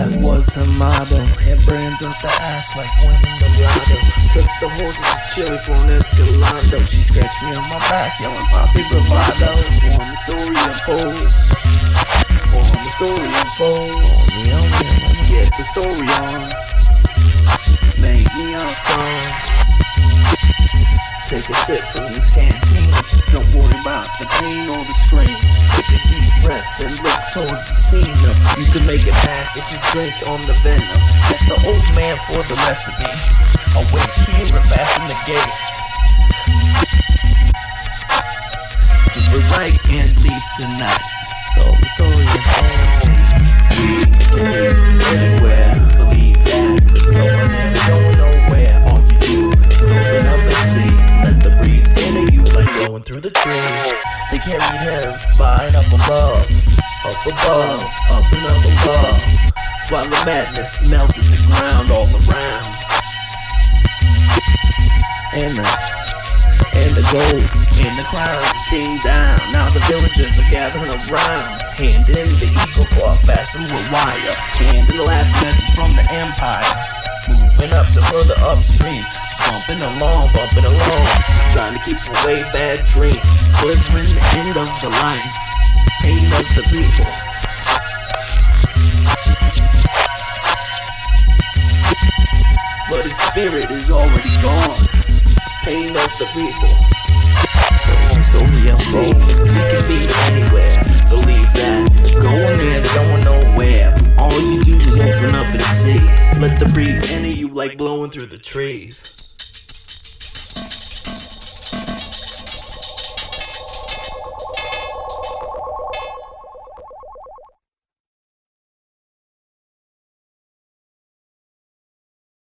That was her motto. Hair brands up the ass like winning the lotto. Took the horses to Chile for an Escalado. She scratched me on my back, yelling Papi Bravado. On the story unfolds. On the story unfolds. Get the story on. Make me a song. Take a sip from this canteen. Don't worry about the pain or the screams. Take a deep breath and look towards the scene. You can make it back if you drink on the venom. That's the old man for the recipe. I'll wait here and fasten the gates. Do it right and leave tonight. So the story is we can live anywhere. Believe that. No one ever going nowhere. All you do is open up and see. Let the breeze enter you like blowing through the trees. They carried him by and up above. Up above, up and up above. While the madness melted the ground all around. And the gold and the crown came down. Now the villagers are gathering around. Hand in the eagle claw fastened with wire. Hand in the last message from the empire. Moving up to further upstream. Bumping along, trying to keep away bad dreams. Delivering the end of the life. Pain of the people. But his spirit is already gone. Pain of the people. So the story unfolds. We can be anywhere. Believe that. Going there, going nowhere. All you do is open up and see. Let the breeze enter you like blowing through the trees.